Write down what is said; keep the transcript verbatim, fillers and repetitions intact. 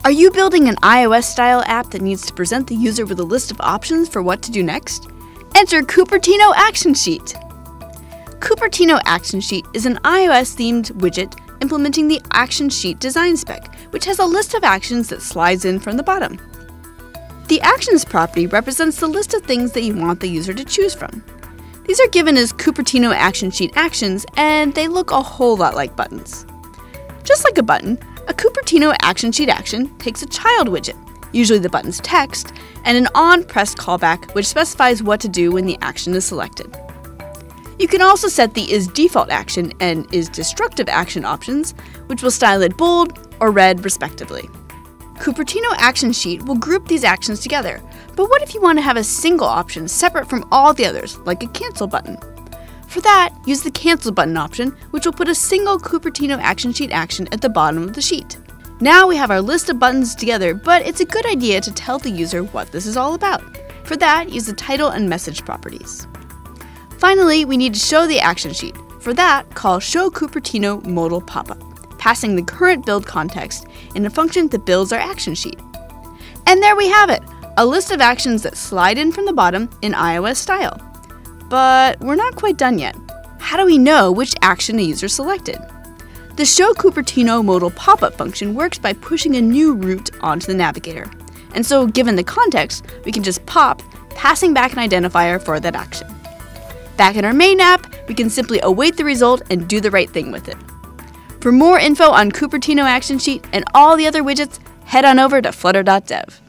Are you building an iOS-style app that needs to present the user with a list of options for what to do next? Enter CupertinoActionSheet. CupertinoActionSheet is an iOS-themed widget implementing the ActionSheet design spec, which has a list of actions that slides in from the bottom. The Actions property represents the list of things that you want the user to choose from. These are given as CupertinoActionSheet actions, and they look a whole lot like buttons. Just like a button, a CupertinoActionSheet action takes a child widget, usually the button's text, and an on-pressed callback which specifies what to do when the action is selected. You can also set the isDefaultAction and isDestructiveAction options, which will style it bold or red respectively. CupertinoActionSheet will group these actions together, but what if you want to have a single option separate from all the others, like a cancel button? For that, use the Cancel button option, which will put a single CupertinoActionSheet action at the bottom of the sheet. Now we have our list of buttons together, but it's a good idea to tell the user what this is all about. For that, use the Title and Message properties. Finally, we need to show the action sheet. For that, call showCupertinoModal Popup, passing the current build context in a function that builds our action sheet. And there we have it, a list of actions that slide in from the bottom in iOS style. But we're not quite done yet. How do we know which action a user selected? The showCupertinoModal Popup function works by pushing a new route onto the navigator. And so, given the context, we can just pop, passing back an identifier for that action. Back in our main app, we can simply await the result and do the right thing with it. For more info on CupertinoActionSheet and all the other widgets, head on over to flutter dot dev.